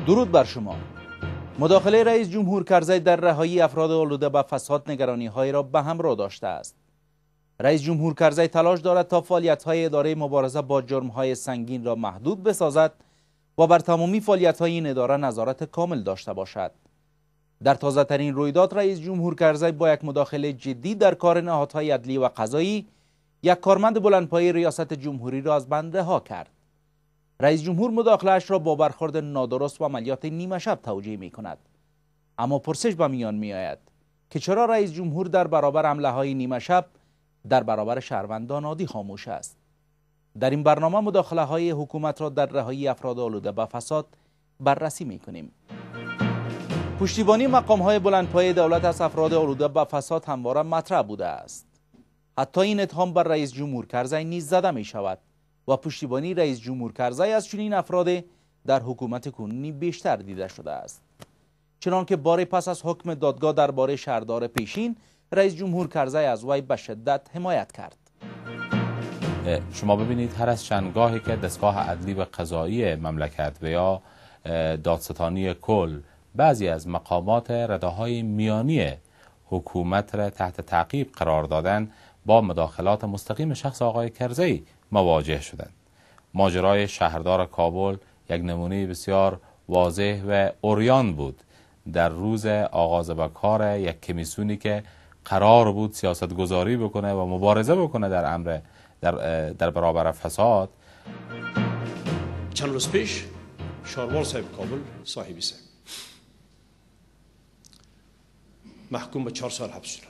درود بر شما. مداخله رئیس جمهور کرزی در رهایی افراد آلوده به فساد نگرانی‌هایی را به همراه داشته است. رئیس جمهور کرزی تلاش دارد تا فعالیت‌های اداره مبارزه با جرم‌های سنگین را محدود بسازد و بر تمامی فعالیت‌های این اداره نظارت کامل داشته باشد. در تازه‌ترین رویداد رئیس جمهور کرزی با یک مداخله جدی در کار نهادهای عدلی و قضایی یک کارمند بلندپایه ریاست جمهوری را از بند رها کرد. رئیس جمهور مداخله‌اش را با برخورد نادرست و عملیات نیمه شب توجیه می‌کند. اما پرسش به میان می‌آید که چرا رئیس جمهور در برابر حمله‌های نیمه شب در برابر شهروندان عادی خاموش است؟ در این برنامه مداخله‌های حکومت را در رهایی افراد آلوده به فساد بررسی می‌کنیم. پشتیبانی مقام‌های بلندپایه دولت از افراد آلوده به فساد همواره مطرح بوده است. حتی این اتهام بر رئیس جمهور کرزی نیز زده می‌شود و پشتیبانی رئیس جمهور کرزی از چنین افراد در حکومت کنونی بیشتر دیده شده است. چنانکه بار پس از حکم دادگاه درباره شهردار پیشین، رئیس جمهور کرزی از وی به شدت حمایت کرد. شما ببینید هر از چندگاهی که دستگاه عدلی و قضایی مملکت و یا دادستانی کل بعضی از مقامات رده‌های میانی حکومت را تحت تعقیب قرار دادن، با مداخلات مستقیم شخص آقای کرزی مواجه شدند. ماجرای شهردار کابل یک نمونه بسیار واضح و عریان بود. در روز آغاز به کار یک کمیسیونی که قرار بود سیاست گذاری بکنه و مبارزه بکنه در برابر فساد. چند روز پیش شاروار صاحب کابل صاحبی صاحب محکوم به 4 سال حبس شدند.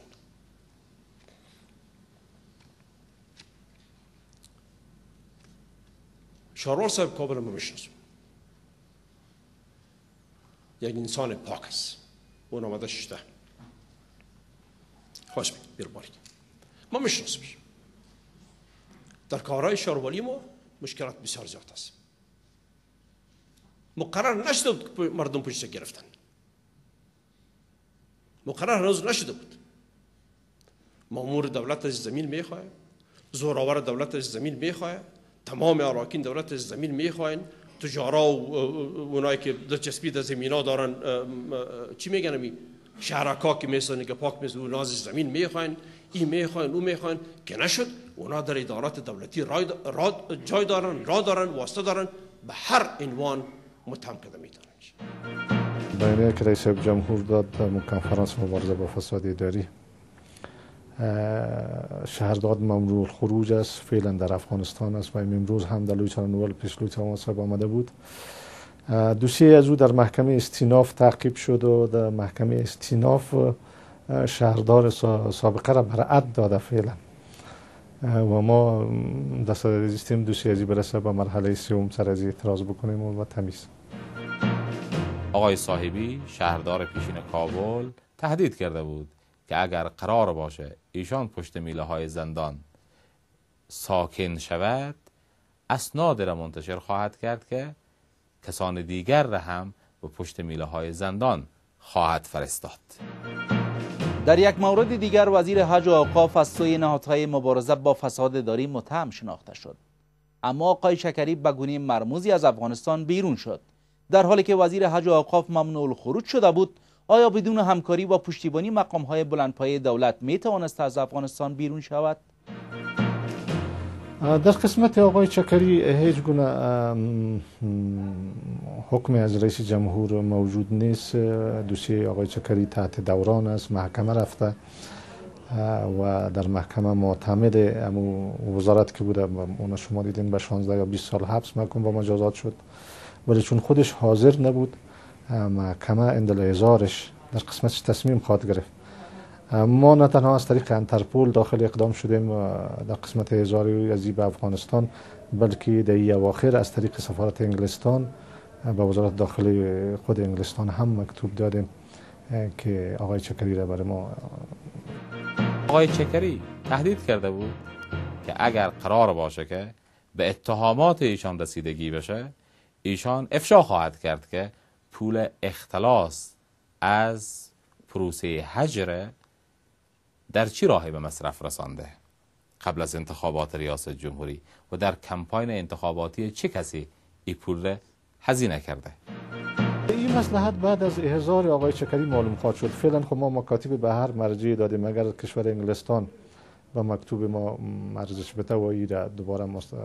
شاروار صاحب کابل ما میشناسم، یک انسان پاک است. اون آمده شده خوش بیر باریک ما میشناسمش. در کارهای شاروالی ما مشکلات بسیار زیاد است. مقرر نشده بود که مردم پشت گرفتن، مقرر هنوز نشده بود. مامور دولت از زمین میخواه، زورآور دولت از زمین میخواه، تمام اراکین دولت از زمین میخواین، تجارا و اونایی که دلچسپی در زمینا دارن چی میگن می شهرکا که میسن که پاک میسن اونا از زمین میخواین، این میخواین اون میخواین که نشد. اونا در ادارات دولتی جای دارن، راه دارن، واسطه دارن، به هر عنوان متهم کرده میتونن. بیانیه‌ای که رئیس جمهور داد در کنفرانس مبارزه با فساد اداری، شهردار ممنوع الخروج است، فعلا در افغانستان است و امروز هم در لوی نوال پیش لوی صاحب آمده بود. دوسیه از او در محکمه استیناف تعقیب شد و در محکمه استیناف شهردار سابقه را برعد داده فعلا و ما دست دستیم دوسیه ازی برسه به مرحله سوم سر از اعتراض بکنیم و تمیز. آقای صاحبی شهردار پیشین کابل تهدید کرده بود که اگر قرار باشه ایشان پشت میله های زندان ساکن شود، اسناد را منتشر خواهد کرد که کسان دیگر را هم به پشت میله های زندان خواهد فرستاد. در یک مورد دیگر وزیر حج و اوقاف از سوی نهادهای مبارزه با فساد اداری متهم شناخته شد. اما آقای شکری به گونه مرموزی از افغانستان بیرون شد. در حالی که وزیر حج و اوقاف ممنوع الخروج شده بود، آیا بدون همکاری و پشتیبانی مقام‌های بلندپایه دولت میتوانست از افغانستان بیرون شود؟ در قسمت آقای چکری هیچ گونه حکمی از رئیس جمهور موجود نیست. دوسیه آقای چکری تحت دوران است، محکمه رفته و در محکمه معتمد وزارت که بوده، اون شما دیدین به 16 یا 20 سال حبس محکوم با مجازات شد، ولی چون خودش حاضر نبود محکمه اندلعذارش در قسمتش تصمیم خواهد گرفت. ما نه تنها از طریق انترپول داخل اقدام شدیم در قسمت اعزاری از به افغانستان، بلکه در اواخر از طریق سفارت انگلستان به وزارت داخلی خود انگلستان هم مکتوب دادیم که آقای چکری را برای ما. آقای چکری تهدید کرده بود که اگر قرار باشه که به اتهامات ایشان رسیدگی بشه، ایشان افشا خواهد کرد که پول اختلاس از پروسه حج در چی راهی به مصرف رسانده قبل از انتخابات ریاست جمهوری و در کمپاین انتخاباتی چه کسی این پول را هزینه کرده. این مصلحت بعد از احضار آقای چکری معلوم خواهد شد. فعلا خب ما مکاتب به هر مرجع دادیم، اگر کشور انگلستان با مکتوب ما مرجعش بده و ای را دوباره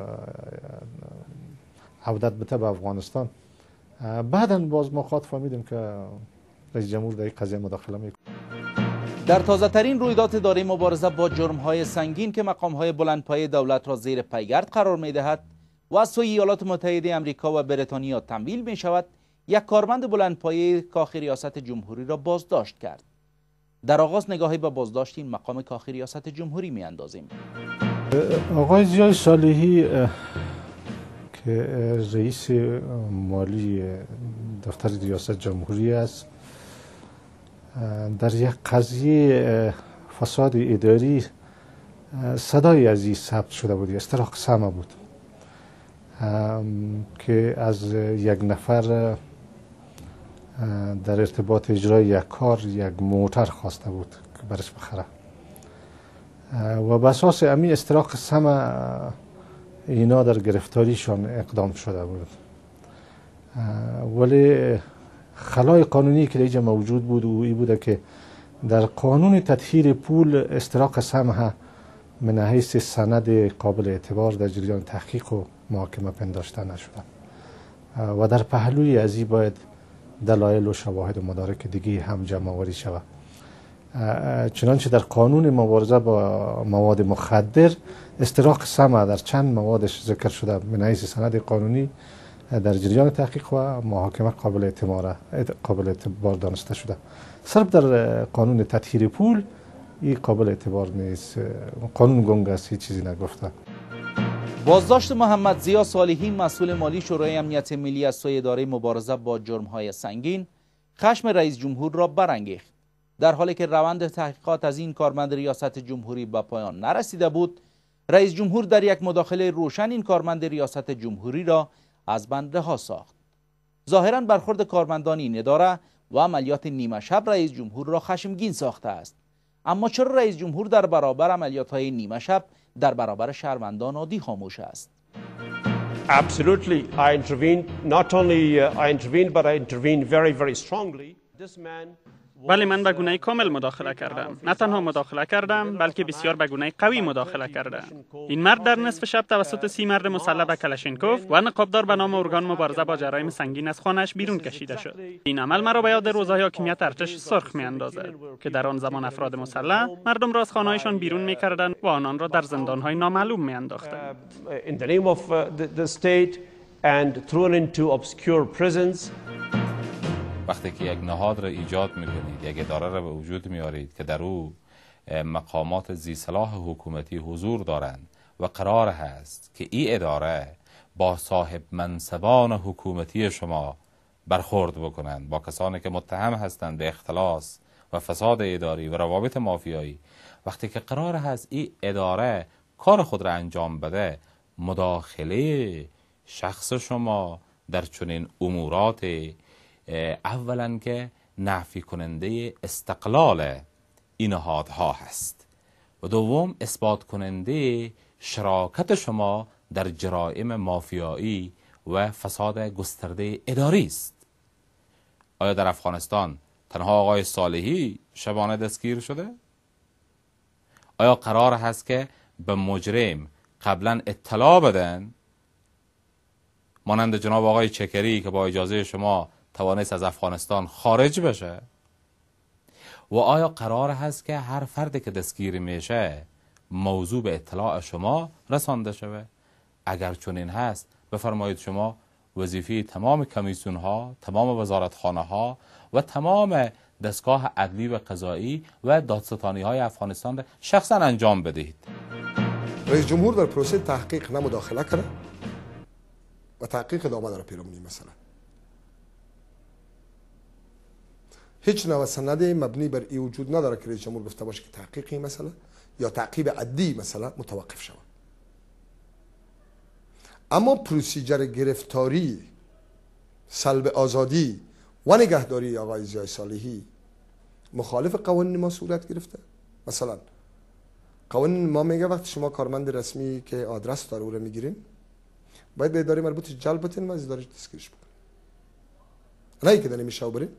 عودت بده به افغانستان. بعدا باز ما خواهد فهمیدیم که رئیس جمهور در این قضیه مداخله میکنه. در تازه ترین رویداد اداره مبارزه با جرم‌های سنگین که مقام‌های بلندپایه دولت را زیر پیگرد قرار می‌دهد و از سوی ایالات متحده آمریکا و بریتانیا تمویل می‌شود، یک کارمند بلندپایه کاخ ریاست جمهوری را بازداشت کرد. در آغاز نگاهی به بازداشت این مقام کاخ ریاست جمهوری می‌اندازیم. آقای ضیای صالحی که رئیس مالی دفتر ریاست جمهوری است، در یک قضیه فساد اداری صدای از این ثبت شده بود، استراق سما بود که از یک نفر در ارتباط اجرای یک کار یک موتر خواسته بود که برش بخره و به اساس امی استراق سما اینا در گرفتاریشان اقدام شده بود. ولی خلای قانونی که اینجا موجود بود و این بوده که در قانون تطهیر پول استراق سمح من حیث سند قابل اعتبار در جریان تحقیق و محاکمه پنداشته نشده و در پهلوی از این باید دلایل و شواهد و مدارک دیگه هم جمع آوری شود. چنانچه در قانون مبارزه با مواد مخدر استراق سمح در چند موادش ذکر شده من حیث سند قانونی در جریان تحقیق و محاکمه قابل اعتبار دانسته شده. صرف در قانون تطهیر پول این قابل اعتبار نیست، قانون گنگ است، هیچ چیزی نگفته. بازداشت محمد ضیا صالحی مسئول مالی شورای امنیت ملی از سوی اداره مبارزه با جرم‌های سنگین خشم رئیس جمهور را برانگیخت. در حالی که روند تحقیقات از این کارمند ریاست جمهوری به پایان نرسیده بود، رئیس جمهور در یک مداخله روشن این کارمند ریاست جمهوری را از بند رها ساخت. ظاهراً برخورد کارمندان این اداره و عملیات نیمه شب رئیس جمهور را خشمگین ساخته است. اما چرا رئیس جمهور در برابر عملیات‌های نیمه شب در برابر شهروندان عادی خاموش است؟ Absolutely, I intervened. Not only I intervened, but I intervened very, very strongly. This man. بله، من به گونه کامل مداخله کردم. نه تنها مداخله کردم بلکه بسیار به گونه قوی مداخله کردم. این مرد در نصف شب توسط 30 مرد مسلح به کلاشینکوف و نقابدار به نام ارگان مبارزه با جرایم سنگین از خانه‌اش بیرون کشیده شد. این عمل مرا به یاد روزهای حاکمیت ارتش سرخ می‌اندازد که در آن زمان افراد مسلح مردم را از خانه‌هایشان بیرون می‌کردند و آنان را در زندان‌های نامعلوم می‌انداختند. In the name of the state and thrown into obscure prisons. وقتی که یک نهاد را ایجاد میکنید، یک اداره را به وجود میارید که در او مقامات ذی صلاح حکومتی حضور دارند و قرار هست که این اداره با صاحب منصبان حکومتی شما برخورد بکنند، با کسانی که متهم هستند به اختلاس و فساد اداری و روابط مافیایی، وقتی که قرار هست این اداره کار خود را انجام بده، مداخله شخص شما در چنین امورات اولا که نفی کننده استقلال این نهادها هست و دوم اثبات کننده شراکت شما در جرائم مافیایی و فساد گسترده اداری است. آیا در افغانستان تنها آقای صالحی شبانه دستگیر شده؟ آیا قرار هست که به مجرم قبلا اطلاع بدن مانند جناب آقای چکری که با اجازه شما توانست از افغانستان خارج بشه؟ و آیا قرار هست که هر فردی که دستگیر میشه موضوع به اطلاع شما رسانده شده؟ اگر چنین هست بفرمایید شما وظیفه تمام کمیسیون ها، تمام وزارتخانه ها و تمام دستگاه عدلی و قضایی و دادستانی های افغانستان را شخصا انجام بدهید. رئیس جمهور در پروسه تحقیق نه مداخله کرده و تحقیق ادامه داره پیرامونی مثلا. هیچ نوع سند مبنی بر این وجود نداره که رئیس جمهور گفته باشه که تحقیقی مثلا یا تعقیب عدی مثلا متوقف شود. اما پروسیجر گرفتاری، سلب آزادی و نگهداری آقای ضیای صالحی مخالف قوانین ما صورت گرفته. مثلا قوانین ما میگه وقتی شما کارمند رسمی که آدرس داره او رو میگیرین باید به اداره مربوط جلب بتین و از اداره دستگیرش بکنین. نه که در نمی شو بریم.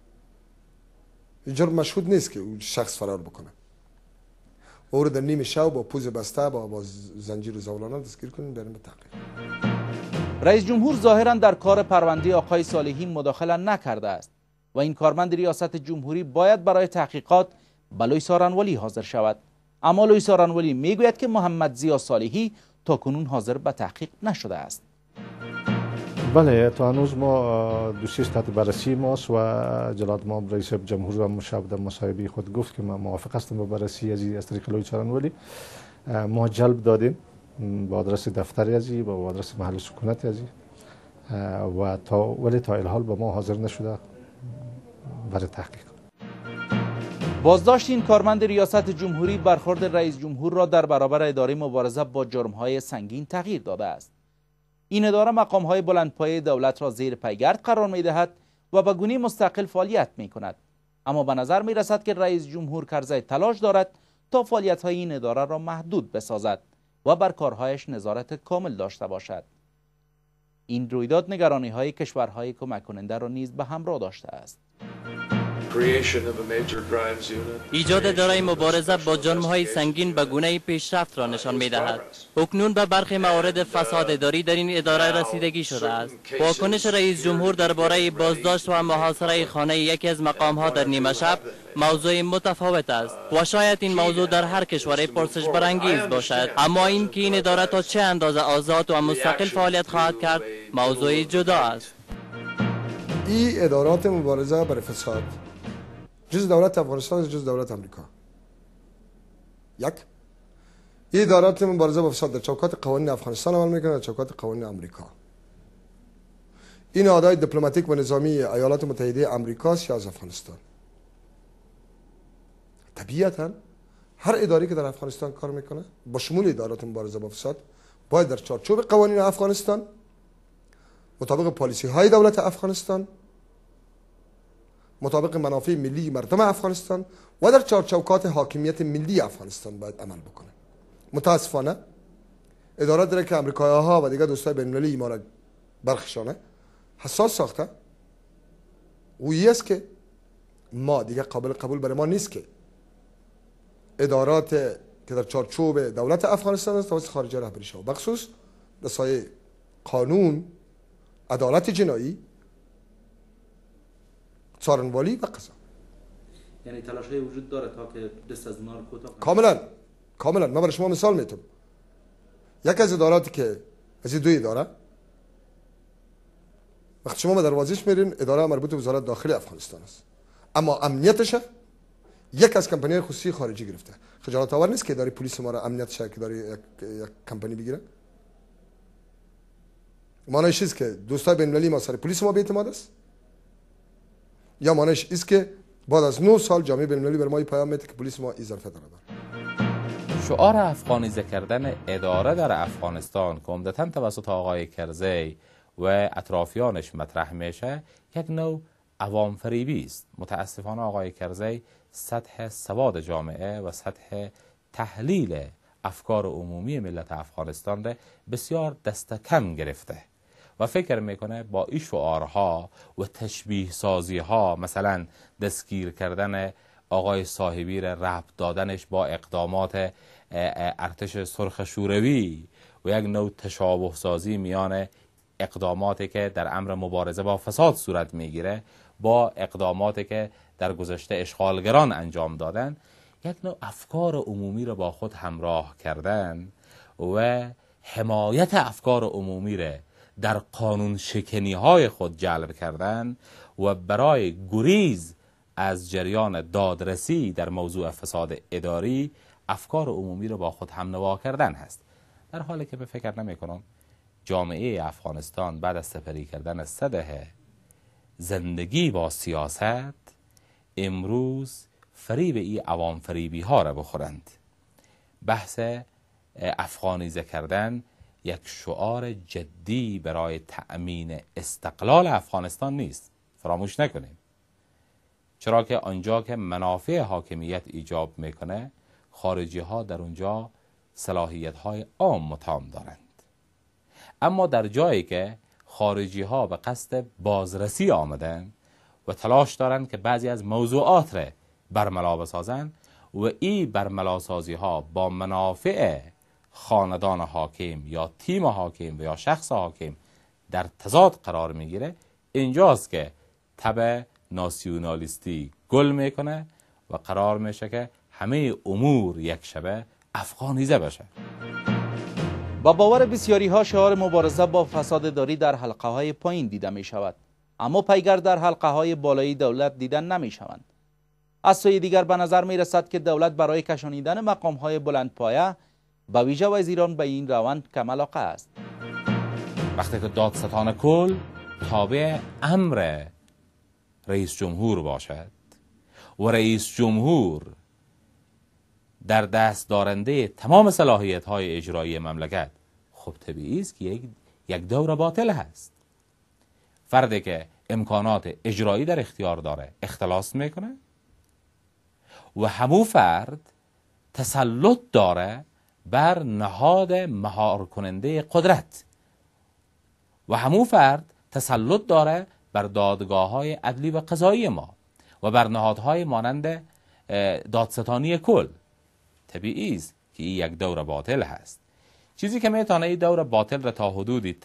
جرم مشهود نیست که اون شخص فرار بکنه. او رو در نیم شب با پوز بسته با زنجیر و زولانه دستگیر کنیم بریم به تحقیق. رئیس جمهور ظاهرا در کار پرونده آقای صالحی مداخله نکرده است و این کارمند ریاست جمهوری باید برای تحقیقات به لوی سارنوالی حاضر شود. اما لوی سارنوالی میگوید که محمد ضیا صالحی تا کنون حاضر به تحقیق نشده است. بله، تا هنوز ما دوسیه تحت بررسی ماست و جلال ما رئیس جمهور و مشابه در مصاحبه خود گفت که من موافق هستم با بررسی از طریق لوی سارنوالی. ما جلب دادیم با آدرس دفتری ازی و با آدرس محل سکونت ازی و ولی تا الحال با ما حاضر نشده برای تحقیق. بازداشت این کارمند ریاست جمهوری برخورد رئیس جمهور را در برابر اداره مبارزه با جرم‌های سنگین تغییر داده است. این اداره مقام‌های بلندپایه دولت را زیر پیگرد قرار می‌دهد و به گونه‌ای مستقل فعالیت می‌کند. اما به نظر می‌رسد که رئیس جمهور کرزی تلاش دارد تا فعالیت‌های این اداره را محدود بسازد و بر کارهایش نظارت کامل داشته باشد. این رویداد نگرانی‌های کشورهای کمک کننده را نیز به همراه داشته است. ایجاد اداره مبارزه با جرم‌های سنگین به گونه‌ای پیشرفت را نشان می‌دهد. اکنون به برخی موارد فساد اداری در این اداره رسیدگی شده است. واکنش رئیس جمهور درباره بازداشت و محاصره خانه یکی از مقام‌ها در نیمه شب موضوع متفاوت است و شاید این موضوع در هر کشوری پرسش برانگیز باشد، اما این که این اداره تا چه اندازه آزاد و مستقل فعالیت خواهد کرد موضوع جدا است. این ادارات مبارزه برای فساد جز دولت افغانستان جز دولت امریکا. یک، این ادارات مبارزه با فساد در چوکات قوانین افغانستان عمل میکنه، در چوکات قوانین امریکا. این نهادهای دیپلماتیک و نظامی ایالات متحده امریکا یا از افغانستان. طبیعتا هر اداری که در افغانستان کار میکنه با شمول ادارات مبارزه با فساد باید در چارچوب قوانین افغانستان، مطابق پالیسی های دولت افغانستان، مطابق منافع ملی مردم افغانستان و در چارچوکات حاکمیت ملی افغانستان باید عمل بکنه. متاسفانه ادارات داره که امریکایی ها و دیگر دوستای بین المللی ما را برخشانه حساس ساخته. او است که ما دیگه قابل قبول برای ما نیست که ادارات که در چارچوب دولت افغانستان است توسط خارجی رهبری شود، بخصوص در سایه قانون، عدالت جنایی، سارنوالی و قضا. یعنی تلاش‌های وجود داره تا که دست از اونها رو کوتاه کنه. کاملا من برای شما مثال میتونم. یک از اداراتی که از دو اداره وقتی شما به دروازش میرین اداره مربوط به وزارت داخلی افغانستان است، اما امنیتش یک از کمپانی‌های خصوصی خارجی گرفته. خجالت آور نیست که اداره پلیس ما را امنیتش که داره یک کمپانی بگیره؟ معنیش است که دوستای بین المللی ما سر پلیس ما بی‌اعتماد است، یا معنیش است که بعد از 9 سال جامعه بین المللی بر ما پیام میده که پلیس ما این ظرفیت نداره. شعار افغانیزه کردن اداره در افغانستان که عمدتاً توسط آقای کرزی و اطرافیانش مطرح میشه یک نوع عوام فریبی است. متاسفانه آقای کرزی سطح سواد جامعه و سطح تحلیل افکار عمومی ملت افغانستان را بسیار دست کم گرفته و فکر میکنه با این شعارها و تشبیه سازی ها، مثلا دستگیر کردن آقای صاحبی را ربط دادنش با اقدامات ارتش سرخ شوروی و یک نوع تشابه سازی میان اقداماتی که در امر مبارزه با فساد صورت میگیره با اقداماتی که در گذشته اشغالگران انجام دادن، یک نوع افکار عمومی را با خود همراه کردن و حمایت افکار عمومی را در قانون شکنی های خود جلب کردن و برای گریز از جریان دادرسی در موضوع فساد اداری افکار عمومی را با خود همنوا کردن هست. در حالی که به فکر نمی کنم جامعه افغانستان بعد از سپری کردن 3 دهه زندگی با سیاست امروز فریب این عوام فریبی ها را بخورند. بحث افغانیزه کردن یک شعار جدی برای تأمین استقلال افغانستان نیست. فراموش نکنیم، چرا که آنجا که منافع حاکمیت ایجاب میکنه خارجی ها در اونجا صلاحیت های عام متام دارند، اما در جایی که خارجی ها به قصد بازرسی آمدن و تلاش دارند که بعضی از موضوعات را برملا بسازند و این برملاسازی ها با منافع خاندان حاکم یا تیم حاکم و یا شخص حاکم در تضاد قرار میگیره. اینجاست که طبع ناسیونالیستی گل میکنه و قرار میشه که همه امور یک شبه افغانیزه بشه. با باور بسیاری ها شعار مبارزه با فساد اداری در حلقه های پایین دیده می شود، اما پیگر در حلقه های بالایی دولت دیدن نمی شوند. از سوی دیگر به نظر می رسد که دولت برای کشانیدن مقام های بلندپایه به ویژه وزیران به این روند کم علاقه است. وقتی که دادستان کل تابع امر رئیس جمهور باشد و رئیس جمهور در دست دارنده تمام صلاحیت های اجرایی مملکت، خب طبیعی است که یک دور باطل هست. فردی که امکانات اجرایی در اختیار داره اختلاس میکنه و همو فرد تسلط داره بر نهاد مهار کننده قدرت و همو فرد تسلط داره بر دادگاه های عدلی و قضایی ما و بر نهادهای مانند دادستانی کل. طبیعی است که این یک دور باطل هست. چیزی که میتونه این دور باطل را تا حدودی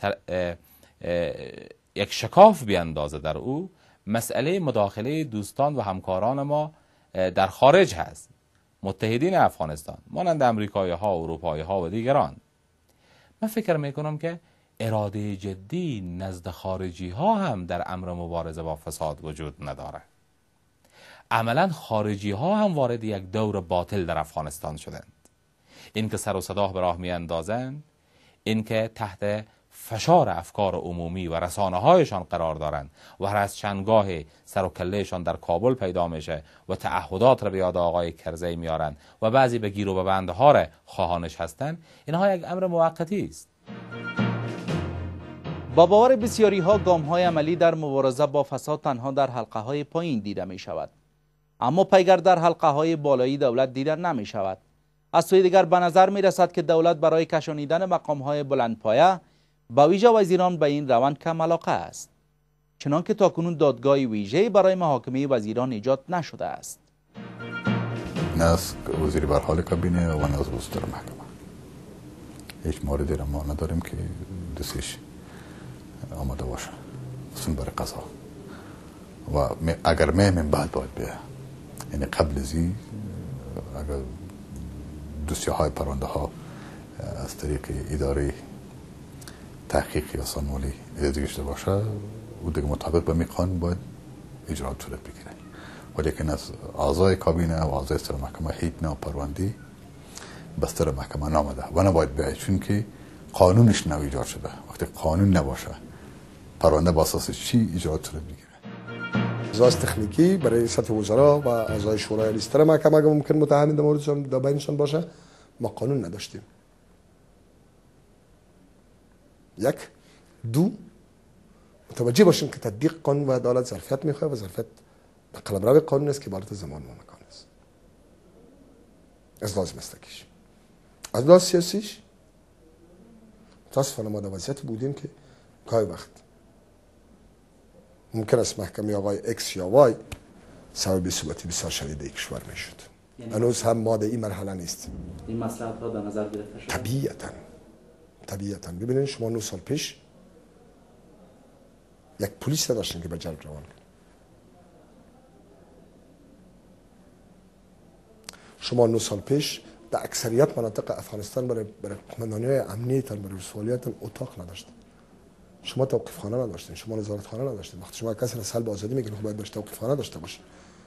یک شکاف بیاندازه در او، مسئله مداخله دوستان و همکاران ما در خارج هست، متحدین افغانستان مانند امریکایی ها، اروپایی ها و دیگران. من فکر میکنم که اراده جدی نزد خارجی ها هم در امر مبارزه با فساد وجود نداره. عملا خارجی ها هم وارد یک دور باطل در افغانستان شدند. این که سر و صدا به راه می اندازند، این که تحت فشار افکار عمومی و رسانه هایشان قرار دارند و هر از چندگاه سر و کلهشان در کابل پیدا میشه و تعهدات را به یاد آقای کرزی میارند و بعضی به گیر و ببند ها را خواهانش هستند، اینها یک امر موقتی است. با باور بسیاری ها گام های عملی در مبارزه با فساد تنها در حلقه های پایین دیده می شود، اما پیگر در حلقه های بالایی دولت دیدن نمی شود. از سوی دیگر به نظر می رسد که دولت برای کشانیدن مقام های بلندپایه با ویژه وزیران به این روند کم علاقه است، چنانکه تاکنون دادگاه ویژه‌ای برای محاکمه وزیران ایجاد نشده است. نه از وزیر بر حال کابینه و نه از وزیر محکمه. هیچ موردی را ما نداریم که دستش آماده باشه اصلا برای قضا و اگر من بعد باید بیه، یعنی قبل ازی اگر دوسیه های پرونده ها از طریق اداره تحقیق یا سانمالی اداره شده باشه و دیگه مطابق به می قانون باید اجرات صورت بگیره. ولیکن از اعضای کابینه و اعضای ستر محکمه هیچ نوع پرونده بستر محکمه نامده و نباید بیاید، چون که قانونش نو ایجاد شده. وقتی قانون نباشه پرونده با اساس چی اجرات صورت بگیره؟ اعزاز تکنیکی برای سطح وزرا و اعضای شورای لیستر محکمه اگر ممکن متهم در موردشان در بینشان باشه، ما قانون نداشتیم. یک دو متوجه باشیم که تطبیق قانون و عدالت ظرفیت میخواد و ظرفیت به قلمرو قانون است که عبارت زمان و مکان است. از لازم مسلکیش، از لازم سیاسیش متاسفانه ما در وضعیت بودیم که گاهی وقت ممکن است محکمه آقای اکس یا وای سبب ثباتی بسیار شدید یک کشور میشد. هنوز هم ما در این مرحله نیستیم. این مصلحت ها در نظر گرفته شده؟ طبیعتاً ببینید شما 9 سال پیش یک پلیس نداشتین که به جلب روان کنه. شما 9 سال پیش در اکثریت مناطق افغانستان برای قماندانی‌های امنیتان برای فعالیتتان اتاق نداشتین. شما توقیفخانه نداشتین، شما نظارتخانه نداشتین. وقتی شما کسی را سلب آزادی میگیرین خب باید باش توقیفخانه داشته باشه.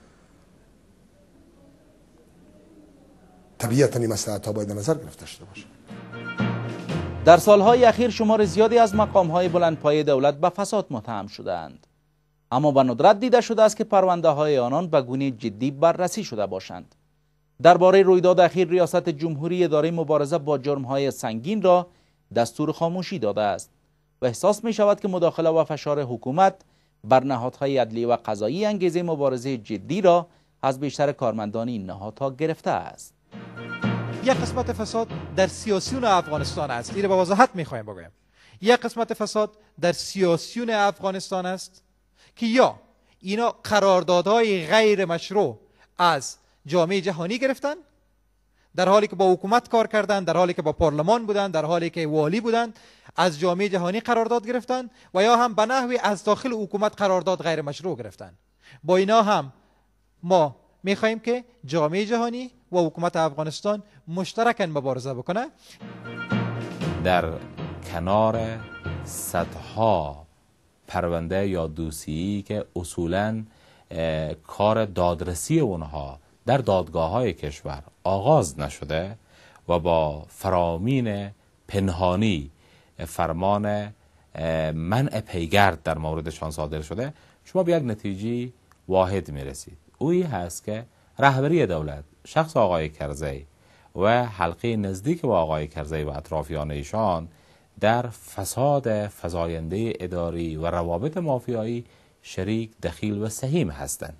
طبیعتاً این مصلحت‌ها باید در نظر گرفته شده باشه. در سالهای اخیر شمار زیادی از مقام‌های بلندپایه دولت به فساد متهم شده‌اند، اما به ندرت دیده شده است که پرونده‌های آنان به گونه جدی بررسی شده باشند. درباره رویداد اخیر ریاست جمهوری اداره مبارزه با جرم‌های سنگین را دستور خاموشی داده است و احساس می شود که مداخله و فشار حکومت بر نهادهای عدلی و قضایی انگیزه مبارزه جدی را از بیشتر کارمندان این نهادها گرفته است. یک قسمت فساد در سیاسیون افغانستان است. این را با وضاحت می‌خوایم بگویم. یک قسمت فساد در سیاسیون افغانستان است که یا اینا قراردادهای غیر مشروع از جامعه جهانی گرفتن، در حالی که با حکومت کار کردن، در حالی که با پارلمان بودن، در حالی که والی بودن، از جامعه جهانی قرارداد گرفتن، و یا هم به نحوی از داخل حکومت قرارداد غیر مشروع گرفتن. با اینا هم ما میخواهیم که جامعه جهانی و حکومت افغانستان مشترکاً مبارزه بکنه. در کنار صدها پرونده یا دوسیه‌ای که اصولاً کار دادرسی اونها در دادگاه‌های کشور آغاز نشده و با فرامین پنهانی فرمان منع پیگرد در موردشان صادر شده، شما به یک نتیجه واحد میرسید. اویی هست که رهبری دولت، شخص آقای کرزی و حلقه نزدیک با آقای کرزی و اطرافیان ایشان در فساد فزاینده اداری و روابط مافیایی شریک، دخیل و سهیم هستند.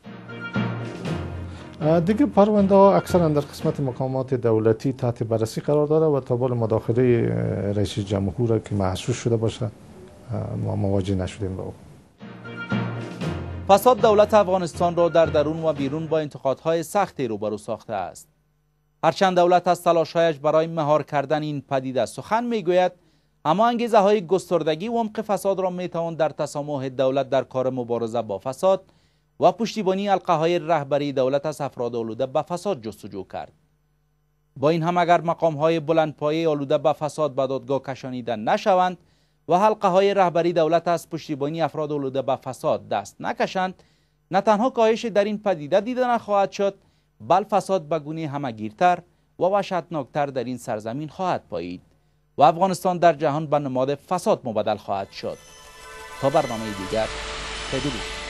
دیگه پرونده ها اکثرا در قسمت مقامات دولتی تحت بررسی قرار داره و تا بال مداخله رئیس جمهور که محسوس شده باشه ما مواجه نشدیم با او. فساد دولت افغانستان را در درون و بیرون با انتقادهای سختی روبرو ساخته است. هرچند دولت از تلاش‌هایش برای مهار کردن این پدیده سخن میگوید، اما انگیزه های گستردگی و عمق فساد را میتوان در تسامح دولت در کار مبارزه با فساد و پشتیبانی حلقه های رهبری دولت از افراد آلوده به فساد جستجو کرد. با این هم اگر مقام های بلندپایه آلوده به فساد به دادگاه کشانیده نشوند و حلقه های رهبری دولت از پشتیبانی افراد آلوده به فساد دست نکشند، نه تنها کاهش در این پدیده دیده نخواهد شد، بل فساد به گونه همه‌گیرتر و وحشتناکتر در این سرزمین خواهد پایید و افغانستان در جهان به نماد فساد مبدل خواهد شد. تا برنامه دیگر، بدرود.